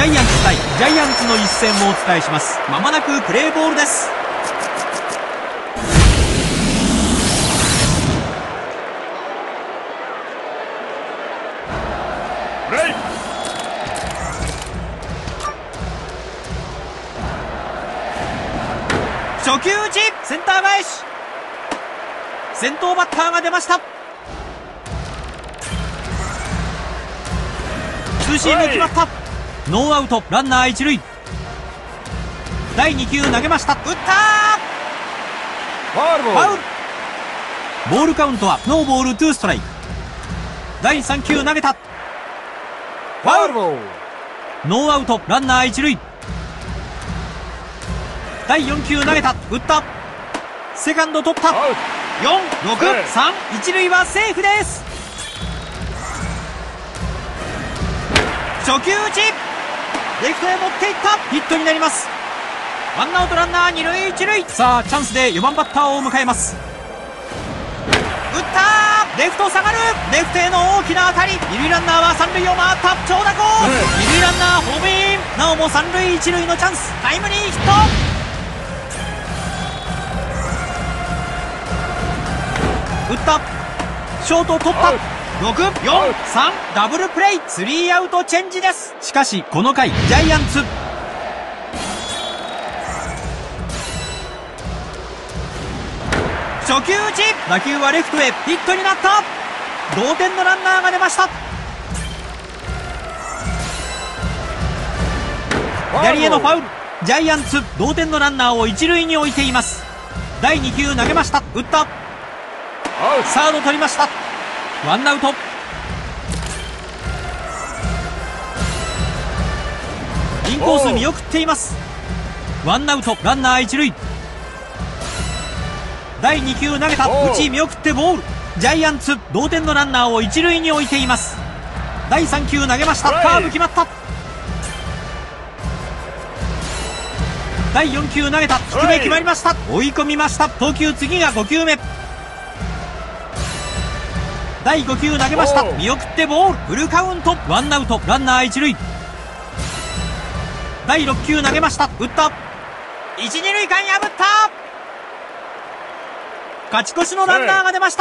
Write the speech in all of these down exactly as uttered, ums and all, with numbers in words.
ャイアンツ対ジャイアンツの一戦をお伝えします。まもなくプレーボールです。初球打ち、センター返し。先頭バッターが出ました。ツーシーム決まった。ノーアウトランナー一塁。だいに球投げました。打ったー。ファウル。ファウル。ボールカウントはノーボールツーストライク。だいさん球投げた。ファウル。ノーアウトランナー一塁。だいよん球投げた。打った。セカンド取った。よん、ろく、さん、一塁はセーフです。初球打ち、レフトへ持っていった。ヒットになります。ワンアウトランナー二塁一塁。さあチャンスでよんばんバッターを迎えます。打った。レフト下がる。レフトへの大きな当たり。二塁ランナーは三塁を回った。長打コース。二塁ランナーホームイン。なおも三塁一塁のチャンス。タイムリーヒット。打った。ショート取った。ろく、よん、さん、ダブルプレイ。スリーアウトチェンジです。しかしこの回ジャイアンツ初球打ち、打球はレフトへヒットになった。同点のランナーが出ました。左へのファウル。ジャイアンツ同点のランナーを一塁に置いています。だいに球投げました。打った。サード取りました。ワンアウト。インコース見送っています。ワンアウトランナー一塁。だいに球投げた。内見送ってボール。ジャイアンツ同点のランナーを一塁に置いています。だいさん球投げました。カーブ決まった。だいよん球投げた。低め決まりました。追い込みました。投球次がご球目。だいご球投げました。見送ってボール。フルカウント。ワンアウトランナー一塁。だいろく球投げました。打った。一二塁間破った。勝ち越しのランナーが出ました。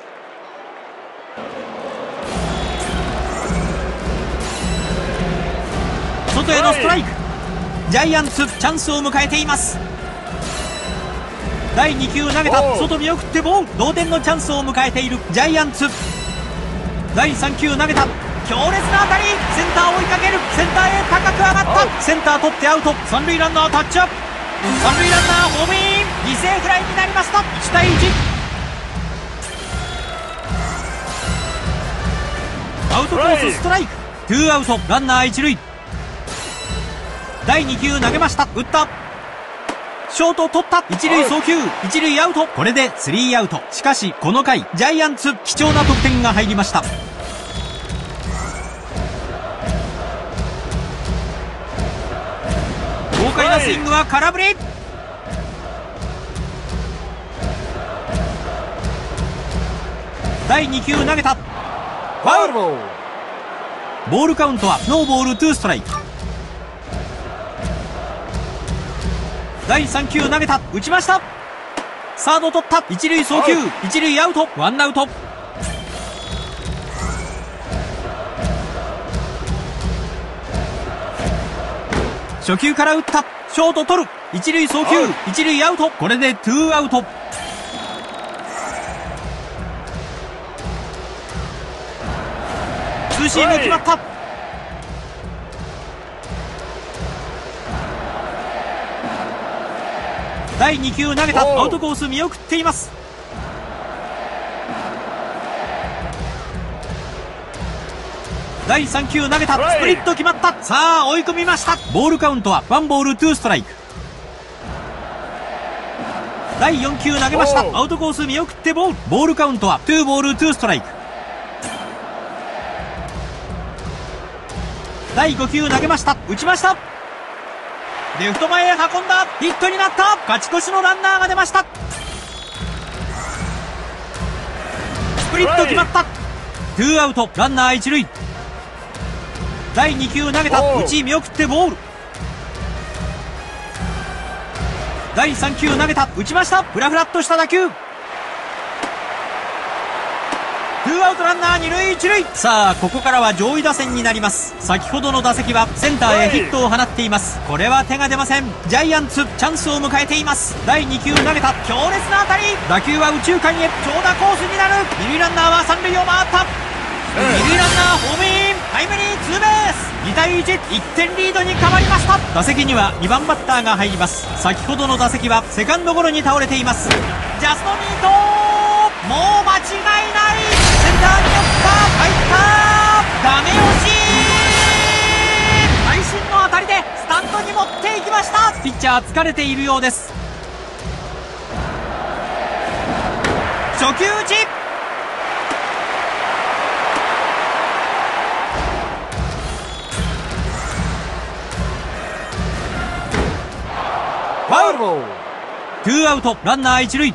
外へのストライク。ジャイアンツチャンスを迎えています。だいに球投げた。外見送ってボール。同点のチャンスを迎えているジャイアンツ。だいさん球投げた。強烈な当たり。センターを追いかける。センターへ高く上がった。センター取ってアウト。三塁ランナータッチアップ。三塁ランナーホームイン。犠牲フライになりました。いち対いち。アウトコースストライク。ツーアウトランナー一塁。だいに球投げました。打った。ショート取った。一塁送球。一塁アウト。これでスリーアウト。しかしこの回ジャイアンツ貴重な得点が入りました。豪快なスイングは空振り。だいに球投げた。ファウル。ボールカウントはノーボールツーストライク。だいさん球投げた。打ちました。サード取った。一塁送球。一塁アウト。ワンアウト。初球から打った。ショート取る。一塁送球。一塁アウト。これでツーアウト。ツーシーム決まった。だいに球投げた。アウトコース見送っています。だいさん球投げた。スプリット決まった。さあ追い込みました。ボールカウントはワンボールツーストライク。だいよん球投げました。アウトコース見送ってボール。ボールカウントはツーボールツーストライク。だいご球投げました。打ちました。レフト前へ運んだ。ヒットになった。勝ち越しのランナーが出ました。スプリット決まった。ツーアウトランナー一塁。 だいに球投げた、打ち見送ってボール。だいさん球投げた、打ちました。フラフラっとした打球。ツーアウトランナー二塁一塁。さあここからは上位打線になります。先ほどの打席はセンターへヒットを放っています。これは手が出ません。ジャイアンツチャンスを迎えています。だいに球投げた、強烈な当たり。打球は右中間へ、長打コースになる。二塁ランナーは三塁を回った。二塁ランナーホームイン、タイムリーツーベース。にたいいち、いってんリードに変わりました。打席にはにばんバッターが入ります。先ほどの打席はセカンドゴロに倒れています。ジャストミート、もう間違いない。センターに寄った、入った、ダメ押し。会心の当たりでスタンドに持っていきました。ピッチャー疲れているようです。初球打ち、ファウル。ツーアウトランナー一塁。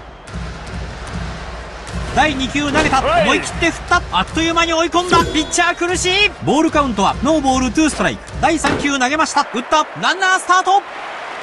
だいに球投げた、思い切って振った、あっという間に追い込んだ。ピッチャー苦しい。ボールカウントはノーボールツーストライク。だいさん球投げました、打った、ランナースタート。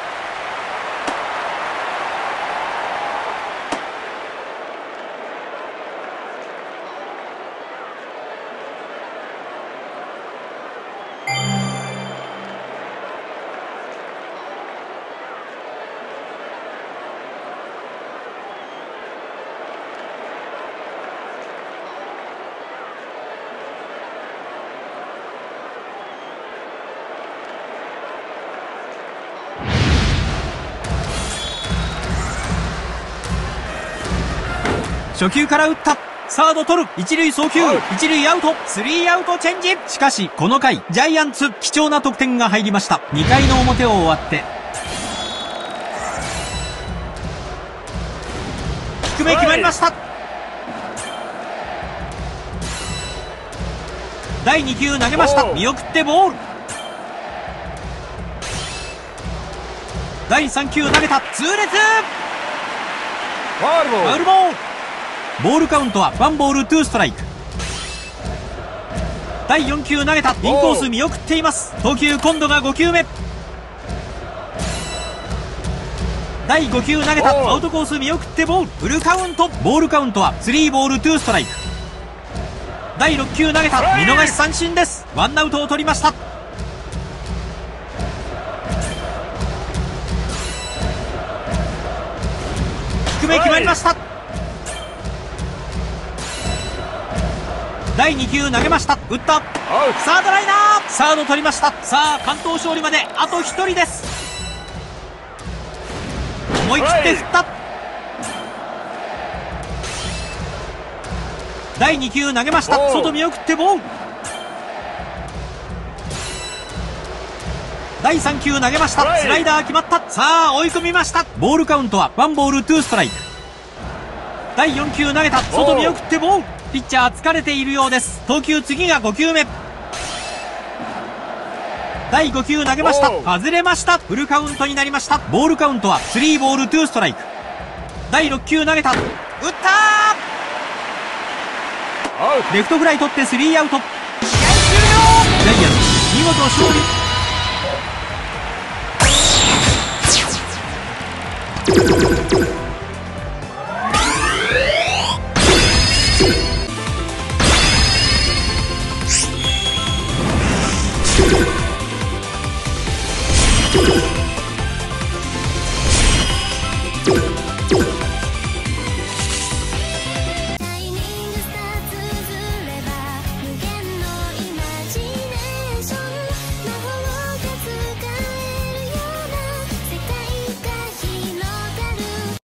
初球から打った、サード取る、一塁送球、一塁アウト、スリーアウトチェンジ。しかしこの回ジャイアンツ貴重な得点が入りました。にかいの表を終わって、低め決まりました。だいに球投げました、見送ってボール。だいさん球投げた、痛烈、ファウルボール。ボールカウントはワンボールツーストライク。だいよん球投げた、インコース見送っています。投球今度がご球目。だいご球投げた、アウトコース見送ってボール、フルカウント。ボールカウントはスリーボールツーストライク。だいろく球投げた、見逃し三振です。ワンアウトを取りました。低め決まりました。だいに球投げました、打った、サードライナー、サード取りました。さあ関東勝利まであとひとりです。思い切って振った。だいに球投げました、外見送ってボール。だいさん球投げました、スライダー決まった。さあ追い込みました。ボールカウントはワンボールツーストライク。だいよん球投げた、外見送ってボール。ピッチャー疲れているようです。投球次がご球目。だいご球投げました、外れました。フルカウントになりました。ボールカウントはスリーボールツーストライク。だいろく球投げた、打ったー、レフトフライ取ってスリーアウト。試合終了。ジャイアンツ見事勝利。 you